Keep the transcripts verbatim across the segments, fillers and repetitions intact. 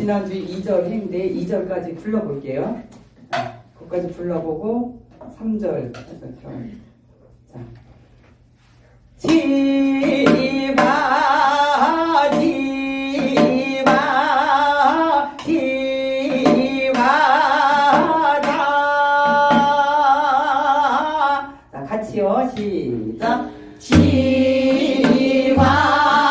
지난주 이 절 했는데 이 절까지 불러볼게요. 거기까지 불러보고 삼 절 자, 지바 지바 지바다. 자, 같이요. 시작. 지바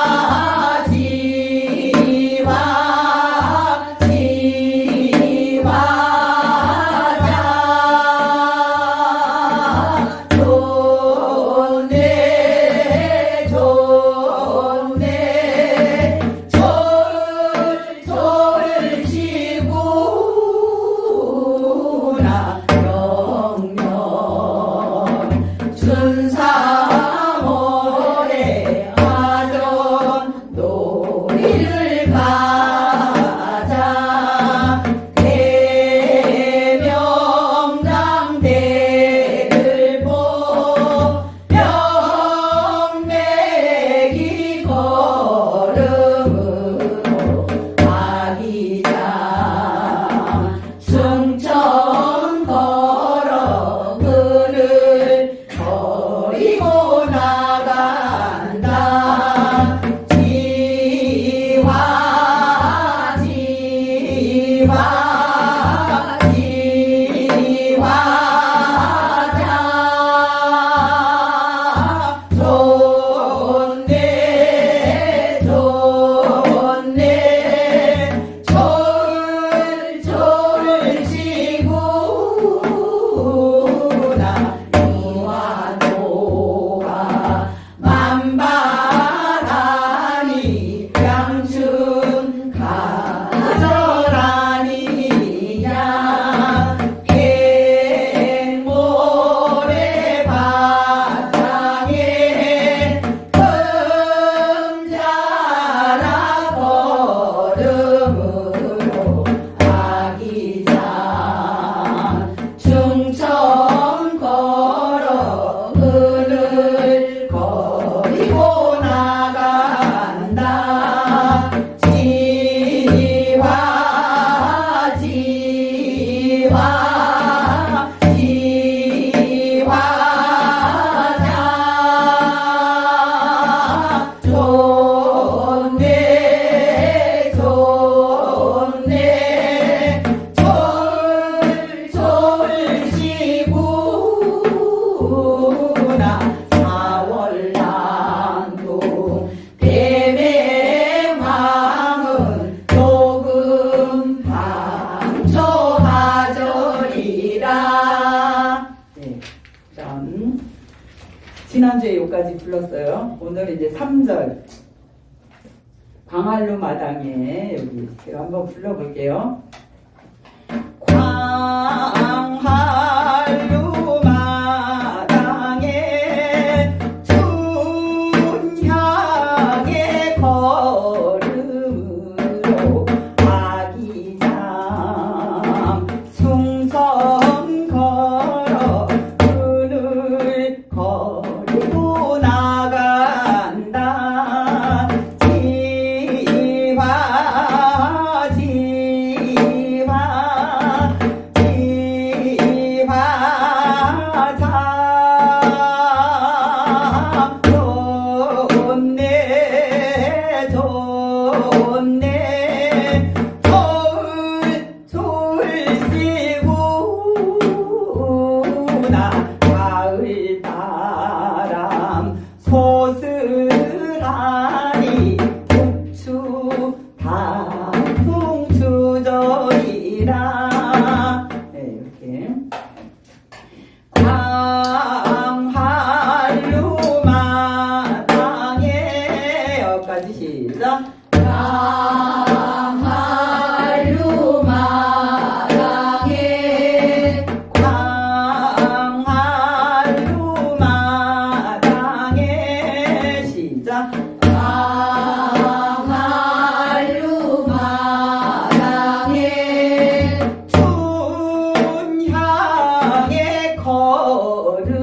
지난주에 여기까지 불렀어요. 오늘 이제 삼 절 광활루 마당에 여기 제가 한번 불러볼게요. 광활루 마당에 춘향의 걸음으로 아기장 숭성 걸어 눈을 거리고 나간다. 지바 지바 지바 자 좋네 좋네 좋을 좋을시구나. 가을 바람 소슬하니 북추 단풍 주저리라. 네, 이렇게 광활루 마당에 여기까지 시작. 광활루 마당에 광활루 마당에 시작. 광활루 마당에 춘향의 걸음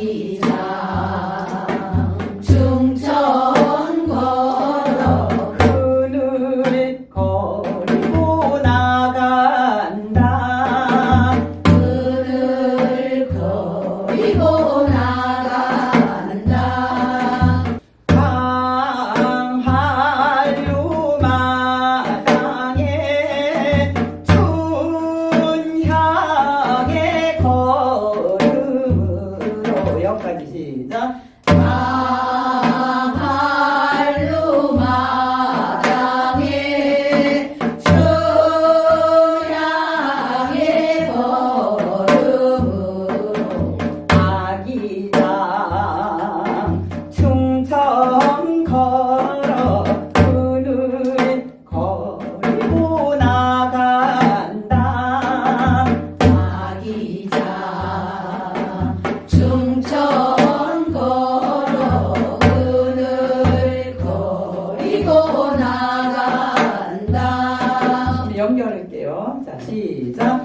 아기장 중천 걸어 그늘 거리고 나간다. 그늘 거리고 나간다. 강한루 마당에 춘향의 걸음으로 여기까지 시작. 강한루 마당에 춘향의 걸음으로 아기장 충청 걸어 그늘 거리고 나간다. 아기장 중천 걸어 그늘 거리고 나간다. 이제 연결할게요. 자, 시작.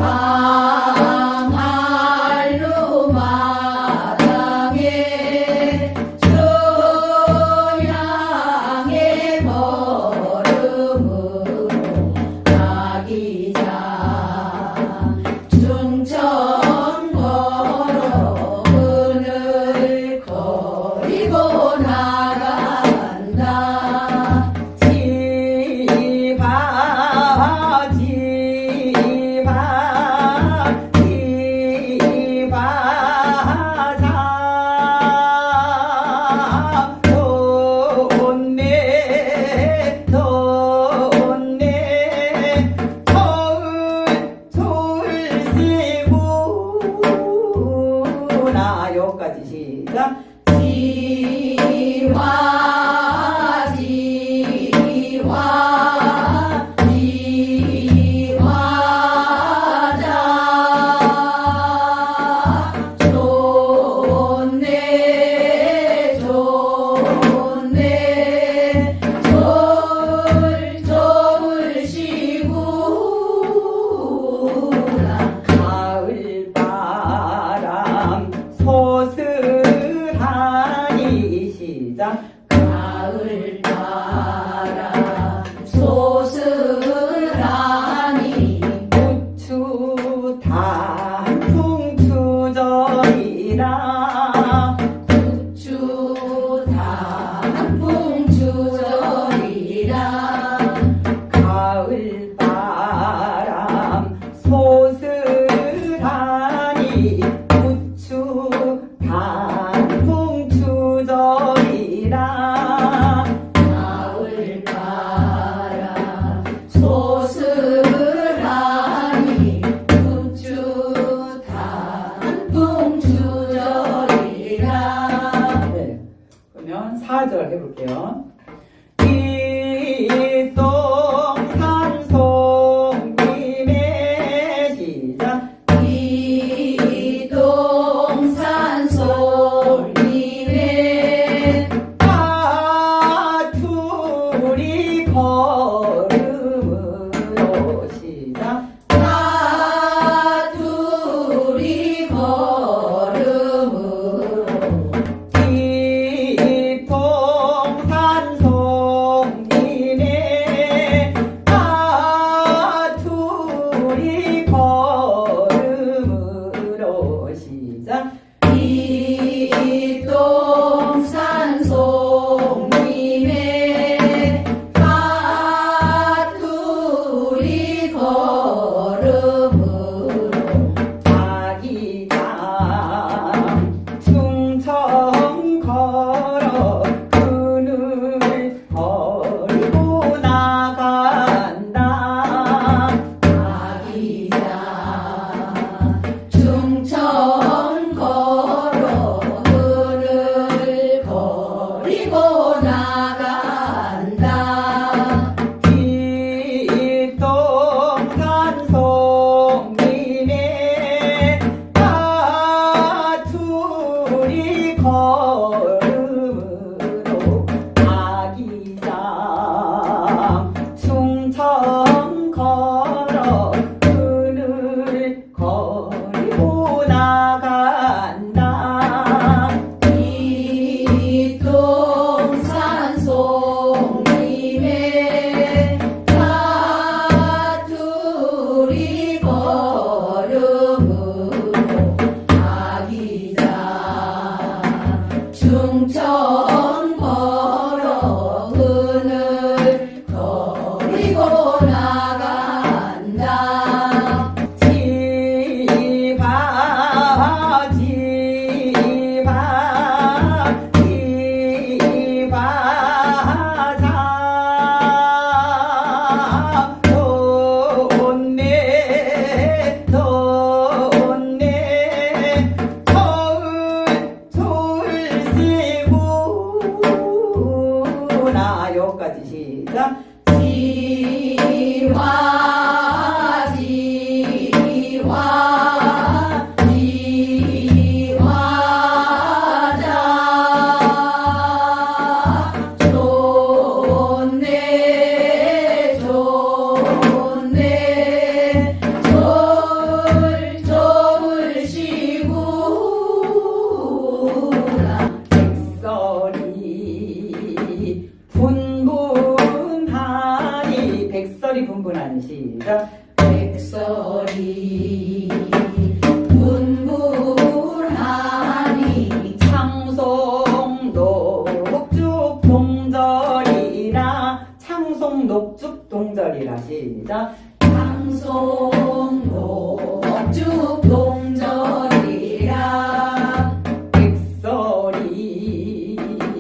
강한루 마당에 춘향의 걸음으로 아기장 중천 걸어 그늘 거리고 나간다. 지바 지바 지바자 좋네 좋네 서울 서울시구나. 여기까지 시작. 지화 지화 지화자 좋네 좋네 좋을 좋을시구나. 가을바람 소스하니 시작. 가을바람 소스라니 부추 단풍 추절이라. 부추 단풍 추절이라. 가을바람 소스하니 부추 단풍 추절이라. 가을바람 소스라니 부추 단풍 추절이라. 네. 그러면 사 절 해볼게요. 이동산 송림의 시작. 이동산 솔림에 가투리 걸음으로 시작. 가투리 걸음으로 이동산 중천 걸어 그늘 거리고 나간다 지바 지바 지바 자 좋네 좋네 서울 서울시구나 여기까지 시작 지와 지와 지와자 좋네 좋네 서울 서울시구나 백설이 분분하니 백설이 분분하니 시작 백설이 분분하니 창송 녹죽 동절이라 창송 녹죽 동절이라 시작 창송 녹죽 동절이라 백설이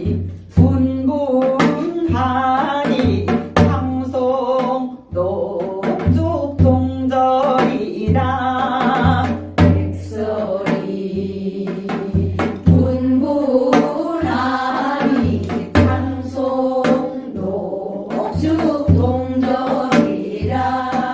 분분하니 창송 녹죽 동절이라 백설이 분분하니 창송 녹죽 동절이라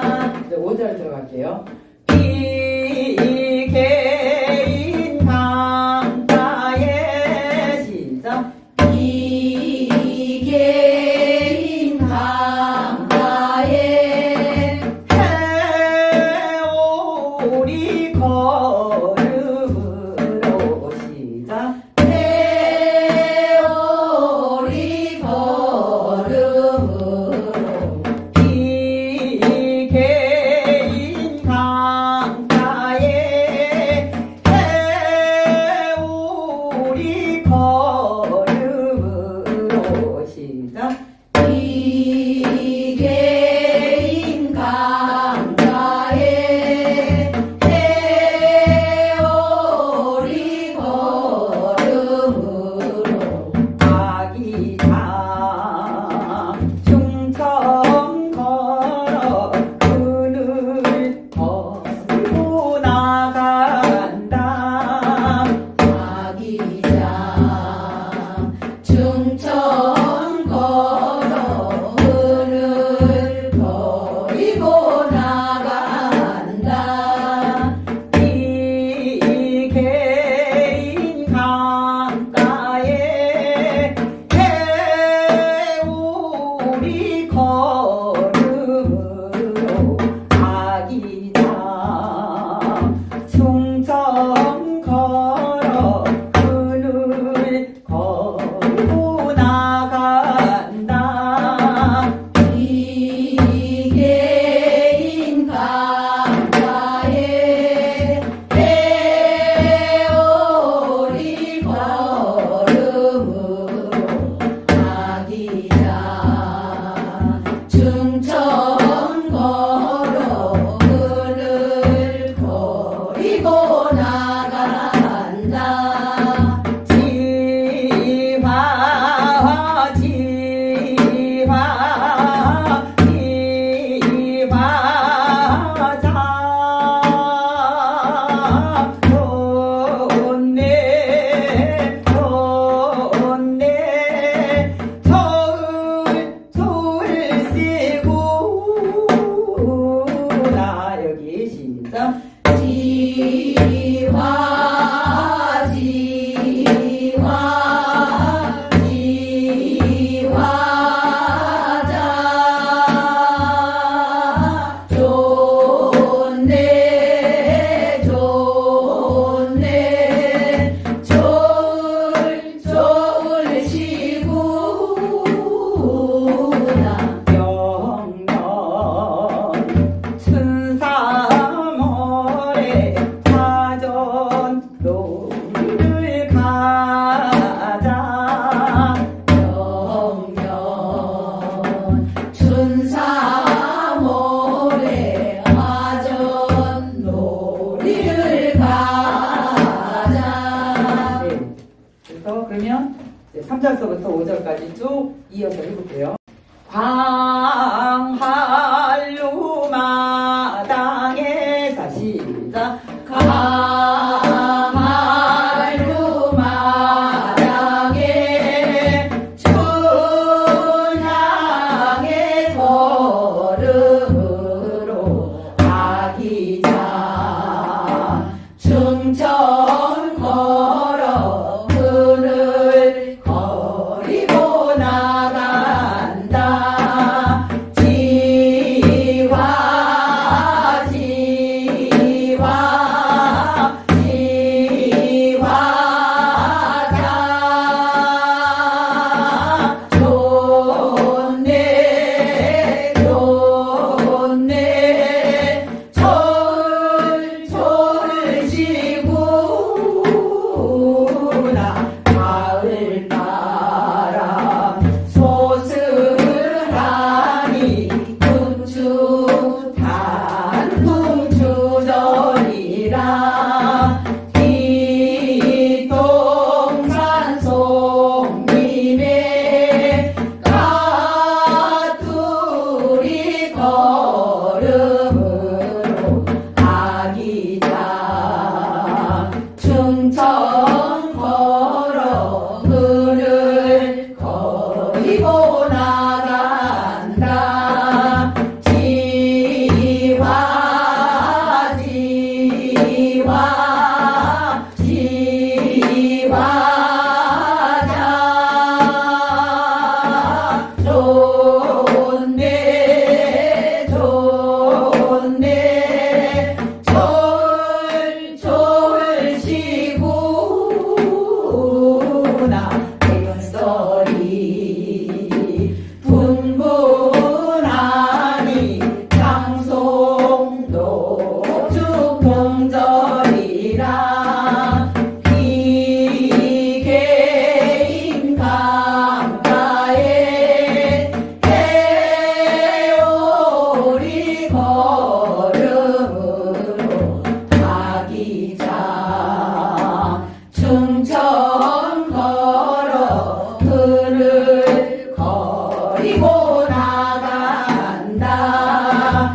네. 그래서 그러면 삼 절서부터 오 절까지 쭉 이어서 해볼게요. 광한루 마당에 자 시작. 강한루 마당에 춘향의 걸음으로 아기자 충청 걸어 그를 거리고 나간다. 지화 지화 지화자 좋네 좋네 철철 지구나 가을바람 소스라니 군주 단풍주절이라 이동산 송림에 가두리 걸음으로 아기자 충청 걸어 그를 거리고 나간다. 지화 지화 지화자 좋네 좋네 철철 지구나 백설이 분분하니 장송도 축봉절이라 비개인 강가에 해오리 걸음으로 아기자 충청 걸어 그를 거리고 나간다.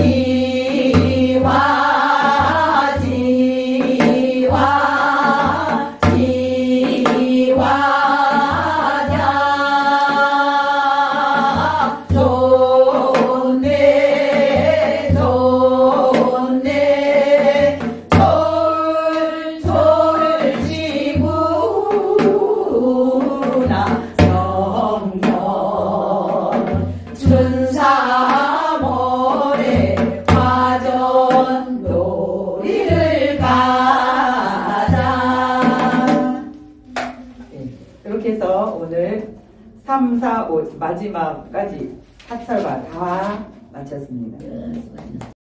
지화 지화 지화자 좋네 좋네 철철 지구나 성령 춘사모래 화전 놀이를 가자. 네. 이렇게 해서 오늘 삼, 사, 오 마지막까지 사철과 다 마쳤습니다.